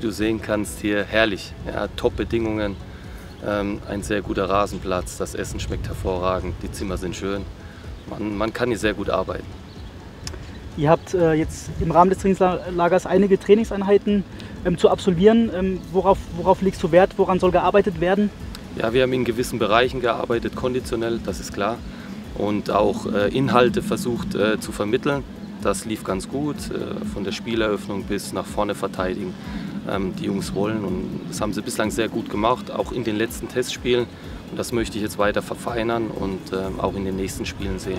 du sehen kannst, hier herrlich. Ja, Top-Bedingungen, ein sehr guter Rasenplatz, das Essen schmeckt hervorragend, die Zimmer sind schön. Man kann hier sehr gut arbeiten. Ihr habt jetzt im Rahmen des Trainingslagers einige Trainingseinheiten zu absolvieren. Worauf legst du Wert? Woran soll gearbeitet werden? Ja, wir haben in gewissen Bereichen gearbeitet, konditionell, das ist klar. Und auch Inhalte versucht zu vermitteln. Das lief ganz gut, von der Spieleröffnung bis nach vorne verteidigen. Die Jungs wollen und das haben sie bislang sehr gut gemacht, auch in den letzten Testspielen. Und das möchte ich jetzt weiter verfeinern und auch in den nächsten Spielen sehen.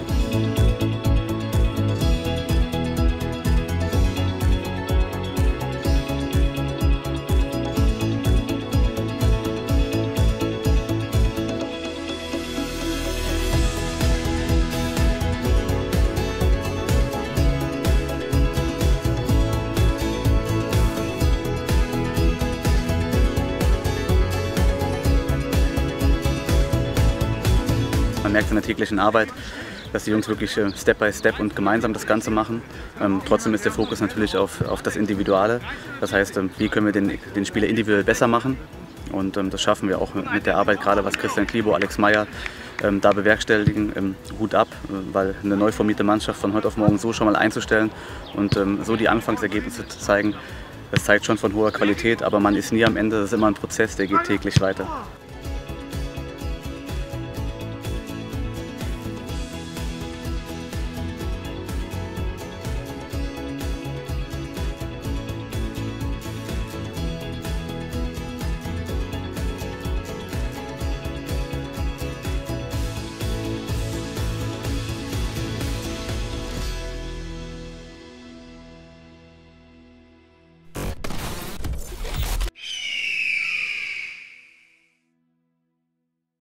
Man merkt in der täglichen Arbeit, dass die Jungs wirklich Step by Step und gemeinsam das Ganze machen. Trotzdem ist der Fokus natürlich auf das Individuelle. Das heißt, wie können wir den Spieler individuell besser machen? Und das schaffen wir auch mit der Arbeit, gerade was Christian Klibo, Alex Meyer da bewerkstelligen. Hut ab, weil eine neu formierte Mannschaft von heute auf morgen so schon mal einzustellen und so die Anfangsergebnisse zu zeigen, das zeigt schon von hoher Qualität, aber man ist nie am Ende, das ist immer ein Prozess, der geht täglich weiter.